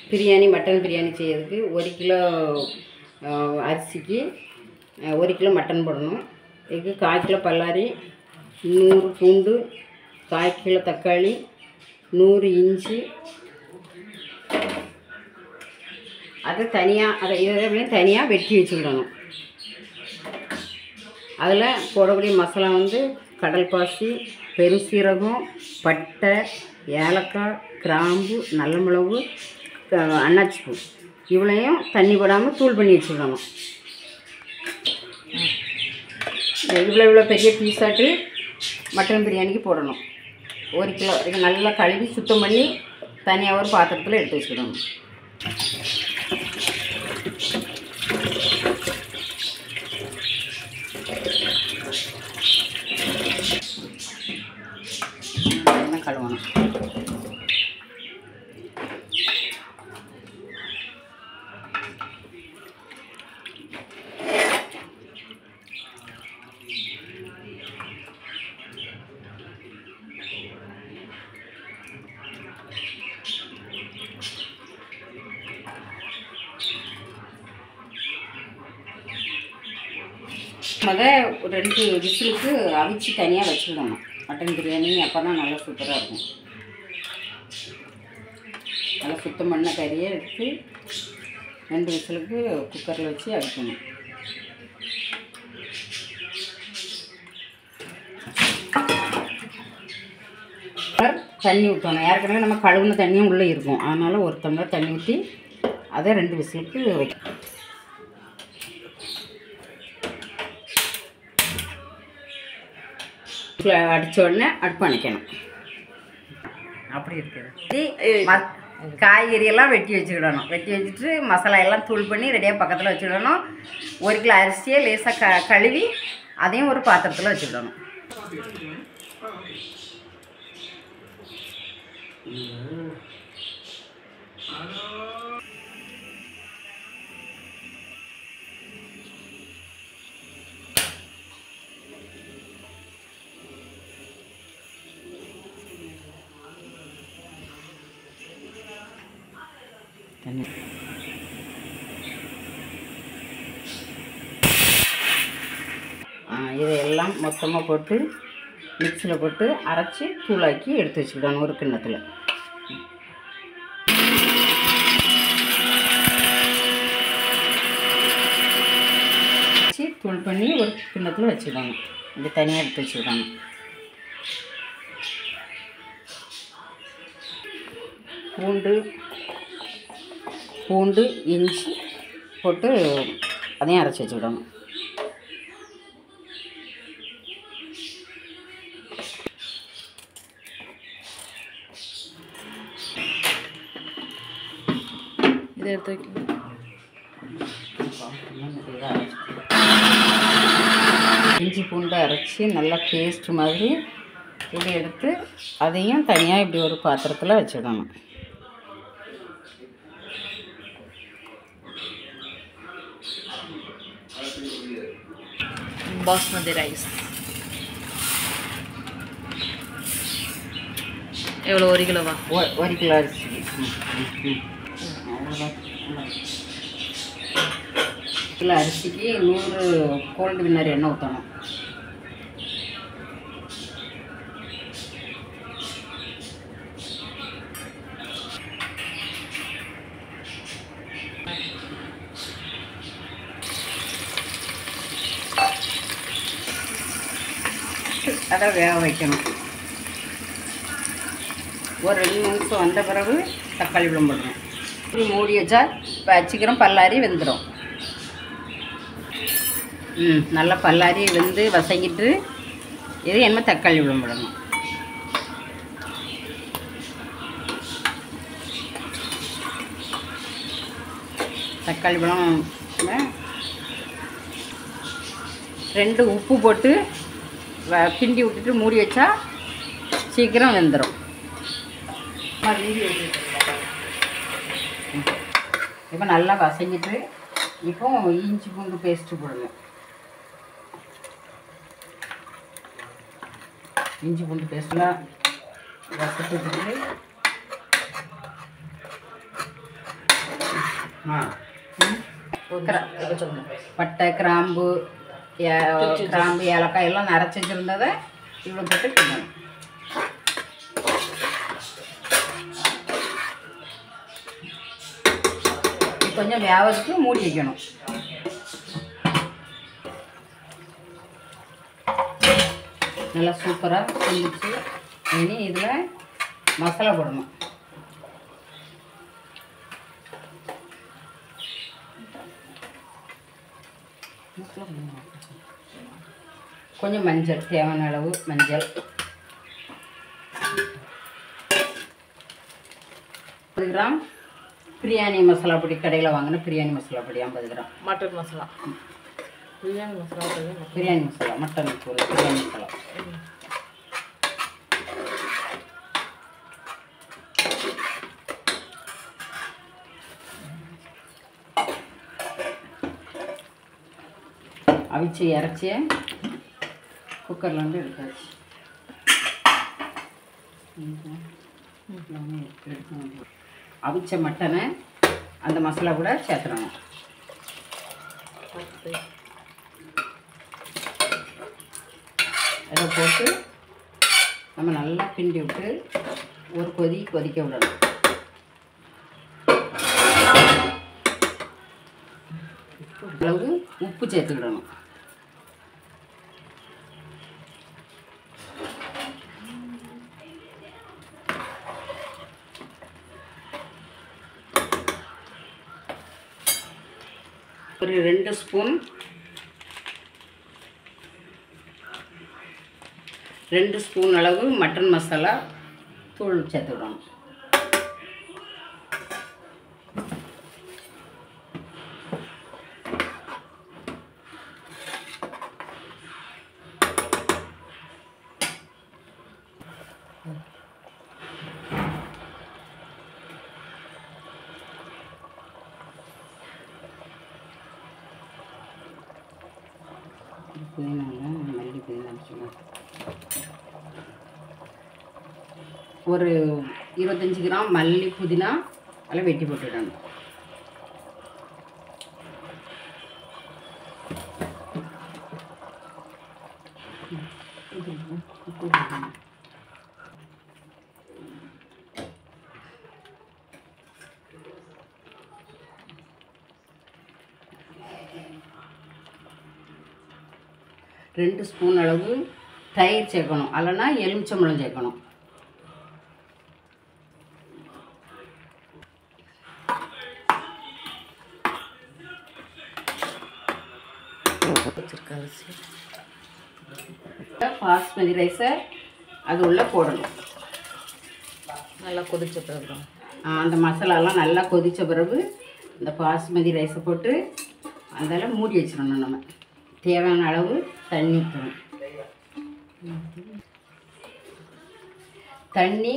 Biryani mutton biryani செய்யறதுக்கு 1 kilo அரிசிக்கு 1 kilo mutton போடணும். இதுக்கு 1/4 கிலோ பல்லாரி, 100 பூண்டு, 1/4 கிலோ தக்காளி, 100 இஞ்சி. அதை இதெல்லாம் தனியாக வெட்டி வச்சுக்கிடணும். அதில் போடக்கூடிய மசாலா வந்து கடல் பாசி, பெருசீரகம், பட்டை, ஏலக்காய், கிராம்பு, நல்ல மிளகு, அன்னாச்சி பூ இவ்வளையும் தண்ணி போடாமல் தூள் பண்ணி வச்சுக்கணும். இவ்வளோ பெரிய பீஸாட்டு மட்டன் பிரியாணிக்கு போடணும். 1 கிலோ இது நல்லா கழுவி சுத்தம் பண்ணி தனியாக ஒரு பாத்திரத்தில் எடுத்து வச்சுக்கணும். கழுவணும். ஒரு 2 விசிலுக்கு அவிச்சு தனியாக வச்சுக்கணும் மட்டன் பிரியாணி. அப்போ தான் நல்லா சூப்பராக இருக்கும். நல்லா சுத்தம் பண்ண கறியை எடுத்து 2 விசிலுக்கு குக்கரில் வச்சு அவிக்கணும். தண்ணி ஊற்றணும். ஏற்கனவே நம்ம கழுவுன தண்ணியும் உள்ளே இருக்கும். அதனால் 1 டம்ளர் தண்ணி ஊற்றி அதை 2 விசிலுக்கு வைக்கணும். அடித்த உடனே அடுப்பு அணைக்கணும். அப்படி இருக்குது. காய்கறியெல்லாம் வெட்டி வச்சுக்கிடணும். வெட்டி வச்சுட்டு மசாலா எல்லாம் தூள் பண்ணி ரெடியாக பக்கத்தில் வச்சுக்கிடணும். 1 கிலோ அரிசியை லேசாக கழுவி அதையும் ஒரு பாத்திரத்தில் வச்சுக்கிடணும். இதையெல்லாம் மொத்தமாக போட்டு மிக்ஸியில் போட்டு அரைச்சி தூளாக்கி எடுத்து வச்சுக்கிடணும் ஒரு கிண்ணத்தில். தூள் பண்ணி ஒரு கிண்ணத்தில் வச்சுக்கிடணும். இப்படி தனியாக எடுத்து வச்சுக்கிடணும். பூண்டு இஞ்சி போட்டு அதையும் அரைச்சி வச்சுக்கிடணும். இதை எடுத்து வைக்கணும். இஞ்சி பூண்டை அரைச்சி நல்லா பேஸ்ட் மாதிரி இப்படி எடுத்து அதையும் தனியாக இப்படி ஒரு பாத்திரத்தில் வச்சுக்கணும். பாஸ்மதி ரைஸ் எவ்வளோ? 1 கிலோவா? 1 கிலோ அரிசி. கிலோ அரிசிக்கு 100 கோல்டு வின்னர் எண்ணெய் ஊற்றணும். அதை வேக வைக்கணும். ஒரு 2 நிமிஷம் வந்த பிறகு தக்காளி பழம் போடணும். இப்படி மூடி வச்சா சீக்கிரம் பல்லாரி வெந்துடும். நல்லா பல்லாரி வெந்து வசங்கிட்டு இது என்ன தக்காளி பழம் போடணும். தக்காளி பழம் 2 உப்பு போட்டு கிண்டி விட்டுட்டு மூடி வச்சா சீக்கிரம் வெந்துடும். இப்போ நல்லா வசங்கிட்டு இப்போ இஞ்சி பூண்டு பேஸ்ட்டு போடணும். இஞ்சி பூண்டு பேஸ்ட்லாம் வசத்துட்டு பட்டை கிராம்பு கிராம்பு ஏலக்காய் எல்லாம் நரைச்சி வச்சுருந்ததை இவ்வளோ போட்டு கிண்டணும். கொஞ்சம் வேவதுக்கு மூடி வைக்கணும். நல்லா சூப்பராக செஞ்சிச்சு. இனி இதில் மசாலா போடணும். கொஞ்சம் மஞ்சள், தேவையான அளவு மஞ்சள், 50 கிராம் பிரியாணி மசாலா பொடி, கடையில் வாங்கின பிரியாணி மசாலா பொடி 50 gram, mutton masala, biryani masala, biryani masala, mutton தூள், பிரியாணி மசாலா, அவிச்சு இறச்சி குக்கரில் வந்து எடுத்தாச்சு. அவிச்ச மட்டனை அந்த மசாலா கூட சேர்த்துடணும். இதை போட்டு நம்ம நல்லா கிண்டி விட்டு ஒரு கொதிக்க விடணும். அளவு உப்பு சேர்த்துக்கிடணும். ஒரு 2 ஸ்பூன் அளவு மட்டன் மசாலா தூள் சேர்த்துக்கிடணும். மல்லி புதினா ஒரு 25 கிராம் மல்லி புதினா அதில் வெட்டி போட்டுடணும். ரெண்டு ஸ்பூன் அளவு தயிர் சேர்க்கணும், அல்லனா எலுமிச்சம்பழம் சேர்க்கணும். பாஸ்மதி ரைஸை அது உள்ள போடணும். நல்லா கொதிச்ச பிறகு அந்த மசாலாலாம் நல்லா கொதித்த பிறகு இந்த பாஸ்மதி ரைஸை போட்டு அதில் மூடி வச்சிடணும். நம்ம தேவையான அளவு தண்ணி ஊற்றணும். தண்ணி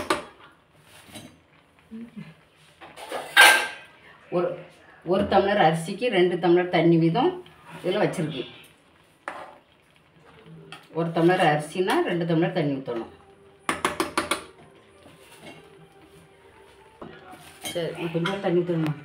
ஒரு டம்ளர் அரிசிக்கு 2 டம்ளர் தண்ணி வீதம் இதில் வச்சுருக்கு. 1 டம்ளர் அரிசினா 2 டம்ளர் தண்ணி ஊற்றணும். சரி, கொஞ்சம் தண்ணி ஊற்றணும்.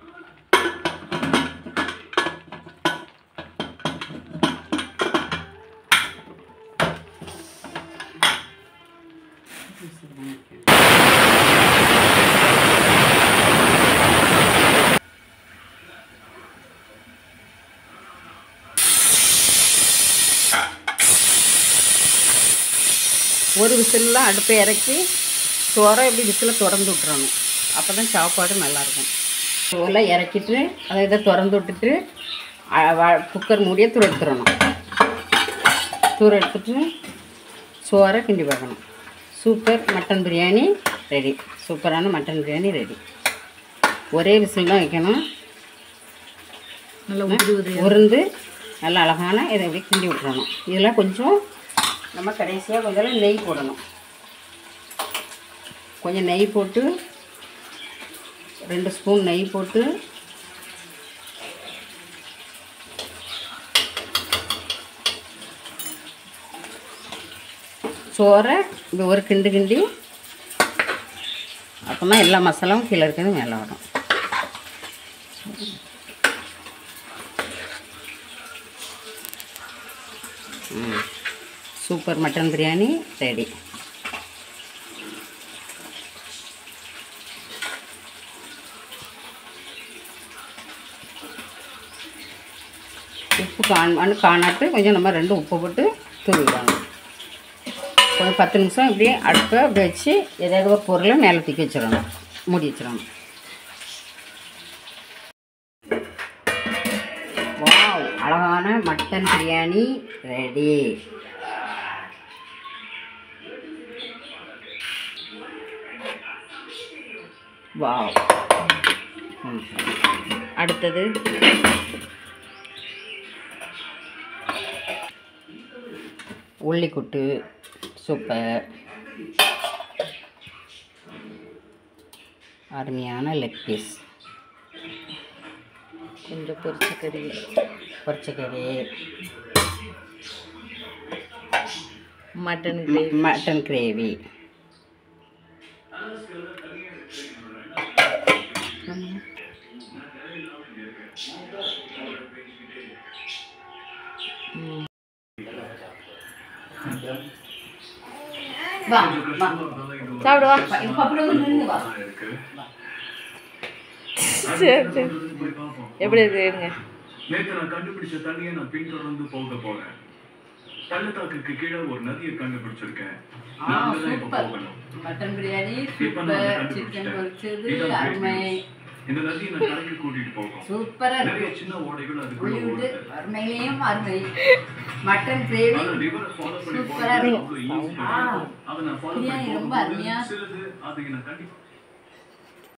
ஒரு விசில்லாம் அடுப்பை இறக்கி சோறை எப்படி விசிலை திறந்து விட்டுறணும். அப்போ தான் சாப்பாடு நல்லாயிருக்கும். சோறை இறக்கிட்டு அதை இதை திறந்து விட்டுட்டு குக்கர் மூடியை தூர எடுத்துடணும். தூர எடுத்துட்டு சோறை கிண்டி பார்க்கணும். Super mutton biryani ready. சூப்பரான மட்டன் பிரியாணி ரெடி. ஒரே விசில் தான் வைக்கணும். நல்லா உருந்து நல்லா அழகான இதை எப்படி கிண்டி விட்டுறணும். இதில் கொஞ்சம் நம்ம கடைசியாக கொஞ்சம் நெய் போடணும். கொஞ்சம் நெய் போட்டு 2 ஸ்பூன் நெய் போட்டு சோறை இப்படி ஒரு கிண்டு கிண்டி அப்போ தான் எல்லா மசாலாவும் கீழே இருக்கிறது மேலே வரும். Super mutton biryani ready. உப்பு காணாட்டு கொஞ்சம் நம்ம 2 உப்பு போட்டு தூவிடணும். கொஞ்சம் 10 நிமிஷம் இப்படியே அடுப்பை அப்படி வச்சு ஏதாவது ஒரு பொருளை மேலே தூக்கி வச்சிடணும், மூடி வச்சிடணும். வாவ், அழகான மட்டன் பிரியாணி ரெடி. வாவ். அடுத்தது உள்ளிக்குட்டு சூப்பர். அருமையான லெக் பீஸ், கொஞ்சம் பொரிச்சக்கறி, மட்டன் கிரேவி. வா வா சாப்பிடுவா. சரி சரி, எப்படி இருக்குங்க? நேற்று நான் கண்டுபிடிச்ச தண்ணியை நான் பின்தொடர்ந்து போக போறேன். பள்ளத்தாக்குக்கு கீழே ஒரு நதியை கண்டுபிடிச்சிருக்கேன். மட்டன் பிரியாணி சூப்பர், சிக்கன் பொரிச்சது அருமை. இந்த நதியை நான் கரைக்கு கூட்டிட்டு போகும். சூப்பரா இருக்கு. சின்ன ஓடைகள் அதுக்குள்ள ஓடுது. அருமையிலேயும் அருமை. மட்டன் கிரேவி சூப்பரா இருக்கு. அதை நான் ஃபாலோ பண்ணி ரொம்ப அருமையா அது நான் கண்டிப்பா